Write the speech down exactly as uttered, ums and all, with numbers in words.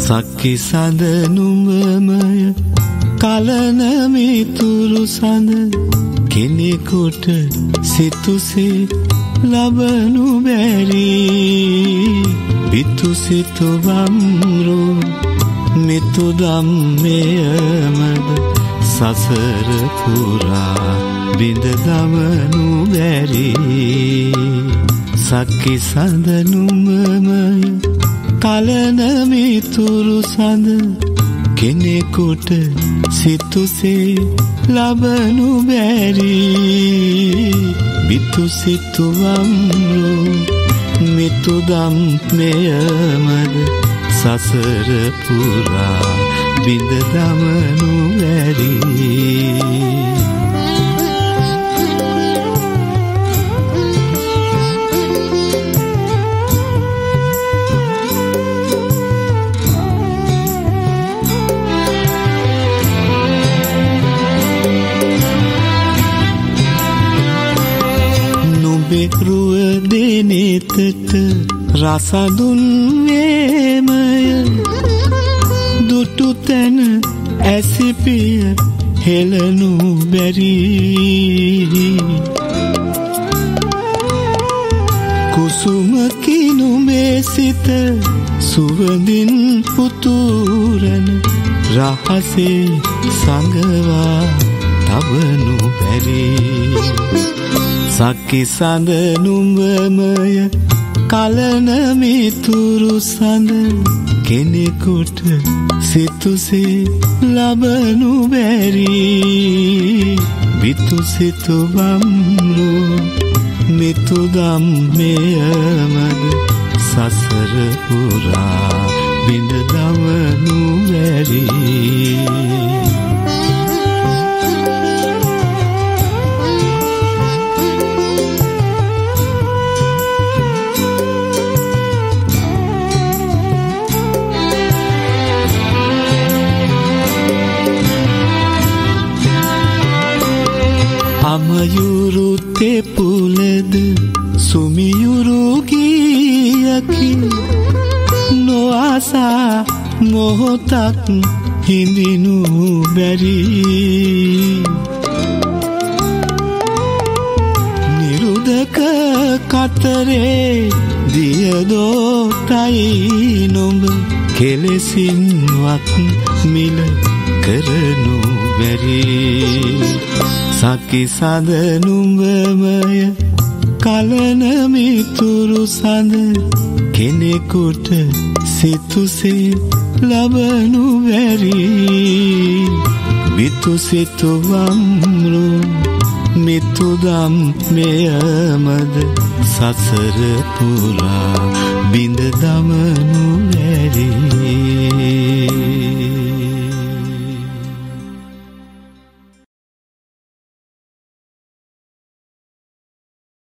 සකි සඳ නුඹමය කලන මිතුරු සඳ කෙනෙකුට සිතුසේ ලබනු බැරි පිතුසිතු වම්රෝ මිතු ධම්මයමද සසර පුරා බිඳ දමනු බැරි සකි සඳ නුඹමය කලන මිතුරු සඳ කෙනෙකුට සිතුසේ ලබනු බැරි බිතුසිතු වම්රෝ මිතු ධම්මයමද සසර පුරා බිඳ දමනු බැරි රුව දෙනෙතට රසදුන් වේමය දුටු තැන ඇසිපිය හෙළනු බැරි කුසුමකි නුඹේ සිත සුවඳින් පුතුරන රහසේ සඟවා තබනු බැරි සකි සඳ නුඹමය කලන මිතුරු සඳ කෙනෙකුට සිතුසේ ලබනු බැරි බිතුසිතු වම්රෝ මිතු ධම්මයමද සසර පුරා බිඳ දමනු බැරි අමයුරු තෙපුලද සුමියුරු ගියකි නොආසා මොහොතක් හිඳිනු බැරි නිරුදක කතරේ දියදෝතයි නොඹ කෙලෙසින්වත් මිල කරනු බැරි සකි සඳ නුඹමය කලන මිතුරු සඳ කෙනෙකුට සිතුසේ ලබනු බැරි බිතුසිතු වම්රෝ මිතු ධම්මයමද සසර පුරා බිඳ දමනු බැරි